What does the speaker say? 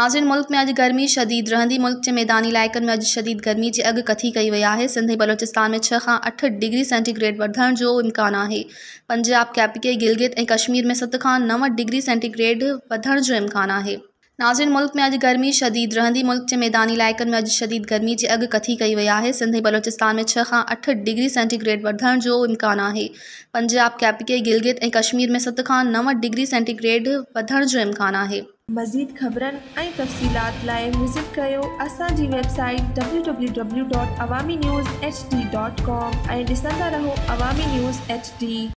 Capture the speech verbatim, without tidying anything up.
नाज़रीन, मुल्क में अॼु गर्मी शदीद रहंदी। मुल्क जे मैदानी इलाइक़नि में अॼु शदीद गर्मी जी अॻु कथी कई वई आहे। सिंध ऐं बलोचिस्तान में छह खां अठ डिग्री सेंटीग्रेड वधण जो इम्कान आहे। पंजाब, कैपिके, गिलगित ऐं कश्मीर में सत खां नव डिग्री सेंटीग्रेड वधण जो इम्कान आहे। नाज़रीन, मुल्क में अॼु गर्मी शदीद रहंदी। मुल्क जे मैदानी इलाइक़नि में अॼु शदीद गर्मी जी अॻु कथी कई वई आहे। सिंध ऐं बलोचिस्तान में छह खां अठ डिग्री सेंटीग्रेड वधण जो इम्कान आहे। पंजाब, कैपिके, गिलगित ऐं कश्मीर में सत खां नव डिग्री सेंटीग्रेड वधण जो इम्कान आहे। मज़ीद ख़बरनि ऐं तफ़सीलात लाइ विज़िट कयो असांजी website W W W dot Awami news H D dot com ऐं ॾिसंदा रहो अवामी न्यूज़ एच डी।